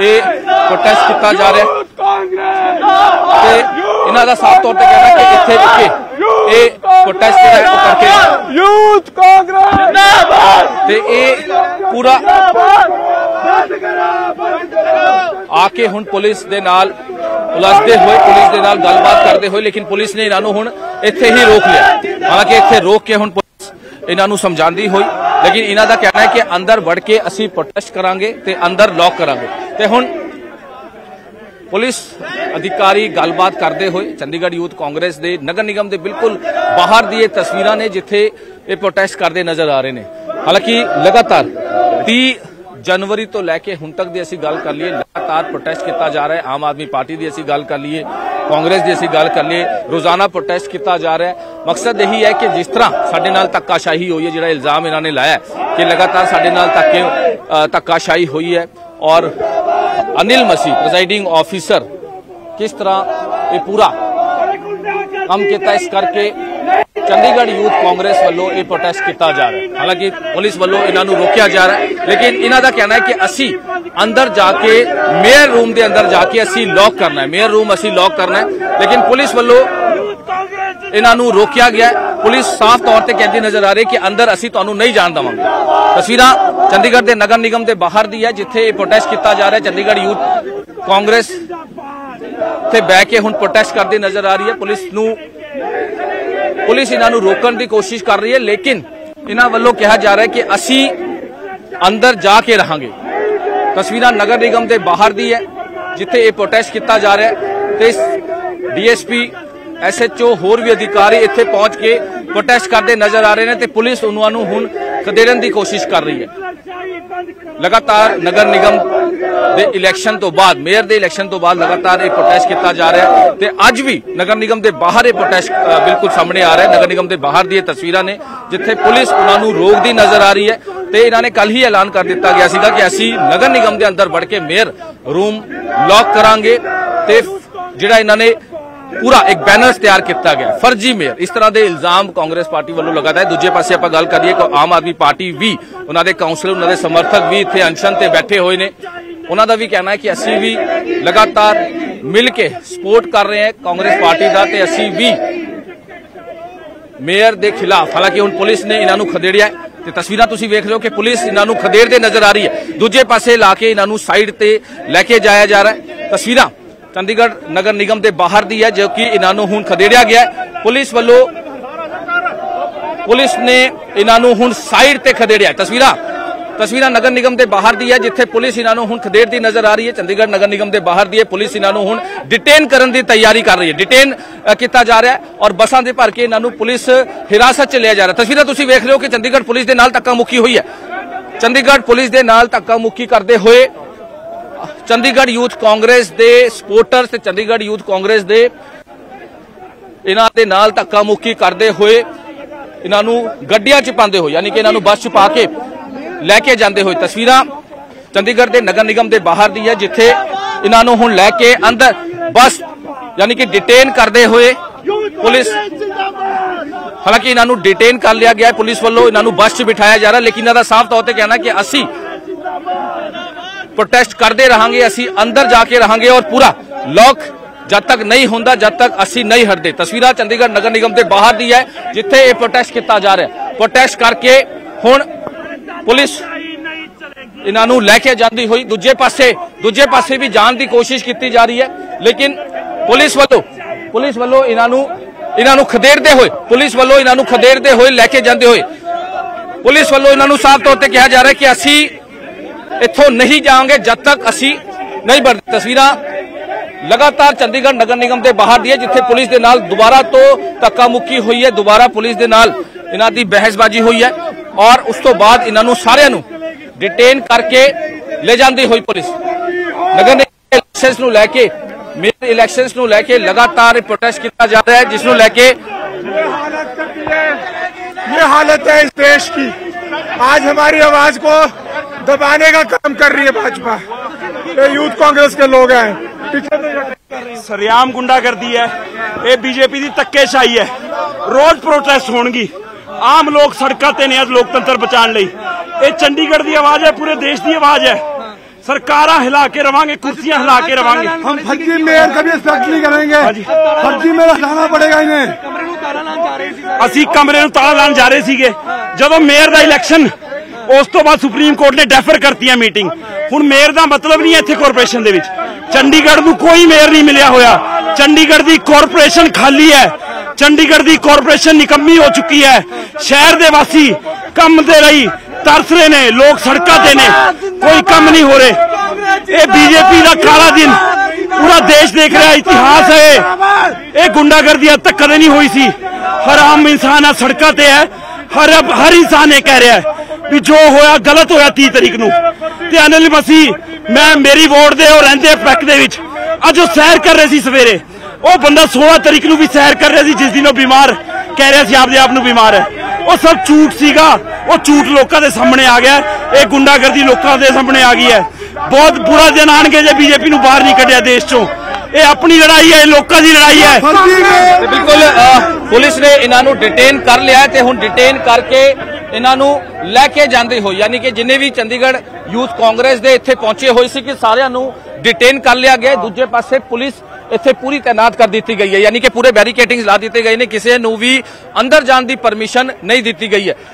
ये प्रोटेस्ट किया जा रहा है। इन्हां दा साफ तौर पर कहना कि इत्थे रुके ये प्रोटेस्ट करके यूथ कांग्रेस ते ये पूरा आके हुण पुलिस दे नाल उलझदे हुए पुलिस दे नाल गलबात करते हुए, लेकिन पुलिस ने इन्हां नूं हुण इत्थे ही रोक लिया। हालांकि इत्थे रोक के हुण पुलिस इन्हां नूं समझांदी हुई, लेकिन इन्हां दा कहना है कि अंदर वड़ के असीं प्रोटेस्ट करांगे ते अंदर लॉक करांगे। ते हुण पुलिस अधिकारी गलबात करते हुए चंडीगढ़ यूथ कांग्रेस दे नगर निगम दे बिल्कुल बाहर दी तस्वीरां ने जिथे ये प्रोटेस्ट करते नजर आ रहे हैं। हालांकि लगातार 30 जनवरी तो लैके हुण तक दी असीं गल कर लीए लगातार प्रोटेस्ट किया जा रहा है। आम आदमी पार्टी की असीं गल कर लीए, कांग्रेस की असीं गल कर लीए, रोजाना प्रोटेस्ट किया जा रहा है। मकसद यही है कि जिस तरह साडे नाल धक्काशाही हुई है, जिहड़ा इल्जाम इन्होंने लाया कि लगातार साडे नाल धक्काशाही हुई है और अनिल मसीह प्रिजाइडिंग ऑफिसर किस तरह ये पूरा काम किया, इस करके चंडीगढ़ यूथ कांग्रेस वालों ये प्रोटेस्ट किया जा रहा है। हालांकि पुलिस वालों इन्हां नूं रोकिया जा रहा है, लेकिन इन्हां दा कहना है कि असी अंदर जाके मेयर रूम के अंदर जाके असी लॉक करना है, मेयर रूम असी लॉक करना है, लेकिन पुलिस वालों इन्हां नूं रोकिया गया। पुलिस साफ तौर पर कहती नजर आ रही कि अंदर असी तुहानूं नहीं जाण देवांगे। तस्वीरां चंडीगढ़ के नगर निगम के बाहर दी है जिथे प्रोटेस्ट किया जा रहा है। चंडीगढ़ यूथ कांग्रेस ते बह के हुण प्रोटेस्ट करती नजर आ रही है। पुलिस इन्हां नूं रोकण की कोशिश कर रही है, लेकिन इन्हां वल्लों कहा जा रहा है कि असी अंदर जाके रहांगे। तस्वीरां नगर निगम के बाहर दी है जिथे ये प्रोटेस्ट किया जा रहा है। ते डीएसपी SHO होर भी अधिकारी इत्थे पहुंच के प्रोटेस्ट करते नजर आ रहे हैं। पुलिस उन्होंने हुण खदेड़न की कोशिश कर रही है। लगातार नगर निगम दे इलैक्शन तो बाद, मेयर दे इलैक्शन तो बाद लगातार ये प्रोटेस्ट किया जा रहा है। ते अज भी नगर निगम के बाहर ये प्रोटेस्ट बिल्कुल सामने आ रहा है। नगर निगम के बाहर दी तस्वीरां ने जिथे पुलिस उन्होंने रोकती नजर आ रही है। ते इन्होंने कल ही ऐलान कर दिता गया सीगा कि असी नगर निगम के अंदर बढ़ के मेयर रूम लॉक करांगे। ते जिहड़ा इन्होंने पूरा एक बैनर तैयार किया गया फर्जी मेयर, इस तरह के इल्जाम कांग्रेस पार्टी वालों लगाता है। दूजे पासे आप गल करिए कि आम आदमी पार्टी भी उन्होंने काउंसलर उन्होंने समर्थक भी इतने अनशन से बैठे हुए ने। उन्होंने भी कहना है कि असी भी लगातार मिल के सपोर्ट कर रहे हैं कांग्रेस पार्टी का, ते असी भी मेयर के खिलाफ। हालांकि हुण पुलिस ने इन्हों खदेड़िया है। तस्वीरां तुसीं वेख रहे हो कि पुलिस इन्हों खदेड़ते नजर आ रही है। दूजे पासे ला के इन्हों साइड ते लैके जाया जा रहा है। तस्वीरां चंडीगढ़ नगर निगम के बाहर दी है जो कि इन्हों हुण खदेड़िया गया। पुलिस ने इन्हों हुण साइड ते खदेड़िया। तस्वीरां नगर निगम के बाहर दी है जिथे पुलिस इन्हों हुण खदेड़ती नजर आ रही है। चंडीगढ़ नगर निगम के बाहर दी है। पुलिस इन्हों हुण डिटेन करने की तैयारी कर रही है, डिटेन किया जा रहा है और बसां दे भर के इन्हों पुलिस हिरासत च लिया जा रहा है। तस्वीरां तुसीं वेख रहे हो कि चंडीगढ़ पुलिस के नाल धक्का मुक्की हुई है। चंडीगढ़ पुलिस के नाल धक्का मुक्की करते हुए चंडीगढ़ यूथ कांग्रेस दे सपोर्टर्स ते चंडीगढ़ यूथ कांग्रेस दे इन्हां दे नाल धक्का मुक्की करते हुए इन्हां नूं गड्डियां च पांदे होए, यानी कि इन्हां नूं बस च पा के लैके जांदे होए। तस्वीरां चंडीगढ़ के नगर निगम के बाहर दी है जिथे इन्हां नूं हुण लैके अंदर बस यानी कि डिटेन करते हुए पुलिस, हालांकि इन्हां नूं डिटेन कर लिया गया पुलिस वालों, इन्हां नूं बस च बिठाया जा रहा। लेकिन इन्हां दा साफ तौर पर कहना कि असी प्रोटेस्ट करते रहांगे, असी अंदर जाके रहांगे और पूरा लॉक जब तक नहीं होंदा जब तक असी नहीं हटते। तस्वीरां चंडीगढ़ नगर निगम के बाहर दी है जिथे ये प्रोटेस्ट किया जा रहा है। प्रोटेस्ट करके हुण पुलिस इन्हों लैके जाती हुई दूजे पासे भी जाने की कोशिश की जा रही है, लेकिन पुलिस वालों इन्हों खदेड़ते हुए लैके जाते हुए पुलिस वालों इन्हों साफ तौर पर कहा जा रहा है कि असी इत्थों नहीं जाएंगे जब तक असी नहीं बढ़ते। तस्वीरां लगातार चंडीगढ़ नगर निगम के बाहर दी है जिथे पुलिस के नाल दोबारा तो धक्का मुक्की हुई है, दोबारा पुलिस के नाल इन्हां दी बहसबाजी हुई है और उस तो बाद इन्हों सारिਆਂ ਨੂੰ डिटेन करके ले जाती हुई पुलिस। नगर निगम इलैक्शंस नूं लैके मेयर इलैक्शंस नूं लैके लगातार प्रोटेस्ट किया जा रहा है, जिसनूं लैके ये हालत है इस देश की। आज हमारी आवाज को दबाने का काम कर रही है भाजपा। ये यूथ कांग्रेस के लोग हैं, सरेआम गुंडागर्दी है, ये बीजेपी की धक्केशाही है। रोज प्रोटेस्ट होणगी, आम लोग सड़कों ते ने लोकतंत्र बचाने लई। ये चंडीगढ़ की आवाज है, पूरे देश की आवाज है। सरकारां हिला के रवांगे, कुर्सियां हिला के रवांगे। हम फर्जी मेयर कभी एक्सेप्ट नहीं करेंगे। फर्जी मेयर हटाना पड़ेगा इन्हें। ਅਸੀਂ ਕਮਰੇ ਨੂੰ ਤਾਲਾ ਲਾਉਣ ਜਾ ਰਹੇ ਸੀਗੇ ਜਦੋਂ ਮੇਅਰ ਦਾ ਇਲੈਕਸ਼ਨ, ਉਸ ਤੋਂ ਬਾਅਦ ਸੁਪਰੀਮ ਕੋਰਟ ਨੇ ਡੈਫਰ ਕਰਤੀਆਂ ਮੀਟਿੰਗ। ਹੁਣ ਮੇਅਰ ਦਾ ਮਤਲਬ ਨਹੀਂ ਹੈ ਇੱਥੇ ਕਾਰਪੋਰੇਸ਼ਨ ਦੇ ਵਿੱਚ। ਚੰਡੀਗੜ੍ਹ ਨੂੰ ਕੋਈ ਮੇਅਰ ਨਹੀਂ ਮਿਲਿਆ ਹੋਇਆ। ਚੰਡੀਗੜ੍ਹ ਦੀ ਕਾਰਪੋਰੇਸ਼ਨ ਖਾਲੀ ਹੈ। ਚੰਡੀਗੜ੍ਹ ਦੀ ਕਾਰਪੋਰੇਸ਼ਨ ਨਿਕੰਮੀ ਹੋ ਚੁੱਕੀ ਹੈ। ਸ਼ਹਿਰ ਦੇ ਵਾਸੀ ਕੰਮ ਦੇ ਲਈ ਤਰਸ ਰਹੇ ਨੇ, ਲੋਕ ਸੜਕਾਂ ਤੇ ਨੇ, ਕੋਈ ਕੰਮ ਨਹੀਂ ਹੋ ਰਹੇ। ਇਹ ਬੀਜੇਪੀ ਦਾ ਕਾਲਾ ਦਿਨ पूरा देश देख रहा है, इतिहास है। ये गुंडागर्दी अब तक कदे नहीं हुई सी। हर आम इंसान आ सड़कों ते है। हर इंसान ये कह रहा है भी जो होया गलत होया 30 तरीक नूं। ते अनिल मसीह मैं मेरी वोट दे और रहंदे पैक दे विच अज वो सैर कर रहे सी सवेरे। वो बंदा 16 तरीक नूं भी सैर कर रहा सी, जिस दिन वो बीमार कह रहा सी आपदे आप नूं बीमार है। वो सब झूठ सीगा। वो झूठ लोगों के सामने आ गया। ये गुंडागर्दी लोगों के सामने आ गई है। बहुत बुरा दिन आने जे बीजेपी नूं बाहर नहीं कढ़िया देश चों। ये अपनी लड़ाई है, लोगों की लड़ाई है। बिल्कुल पुलिस ने इन्हों डिटेन कर लिया है। हुण डिटेन करके इन्हों लैके जाते हो, यानी कि जिन्हें भी चंडीगढ़ यूथ कांग्रेस के इत्थे पहुंचे हुए सी कि सारिਆਂ ਨੂੰ डिटेन कर लिया गया। दूजे पासे पुलिस इत्थे पूरी तैनात कर दी गई है, यानी कि पूरे बैरिकेडिंग ला दिए गए ने, किसी नूं भी अंदर जाने की परमिशन नहीं दी गई है।